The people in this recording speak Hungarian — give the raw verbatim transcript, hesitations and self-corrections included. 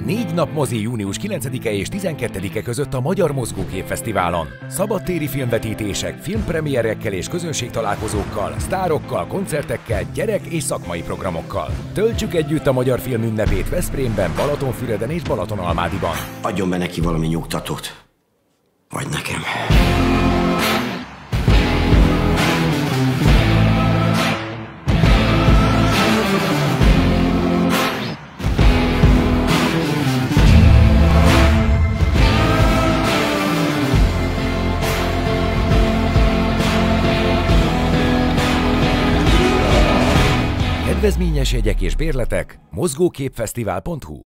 Négy nap mozi június kilencedike és tizenkettedike között a Magyar Mozgókép Fesztiválon. Szabadtéri filmvetítések, filmpremierekkel és közönségtalálkozókkal, sztárokkal, koncertekkel, gyerek- és szakmai programokkal. Töltsük együtt a magyar film ünnepét Veszprémben, Balatonfüreden és Balatonalmádiban. Adjon be neki valami nyugtatót. Vagy nekem. Kedvezményes jegyek és bérletek mozgóképfesztivál pont hu